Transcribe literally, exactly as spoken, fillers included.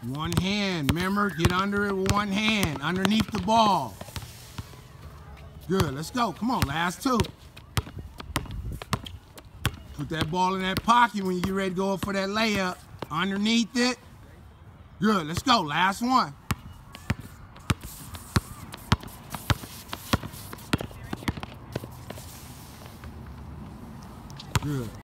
One hand. Remember, get under it with one hand, underneath the ball. Good. Let's go. Come on. Last two. Put that ball in that pocket when you get ready to go up for that layup. Underneath it. Good. Let's go. Last one. Good.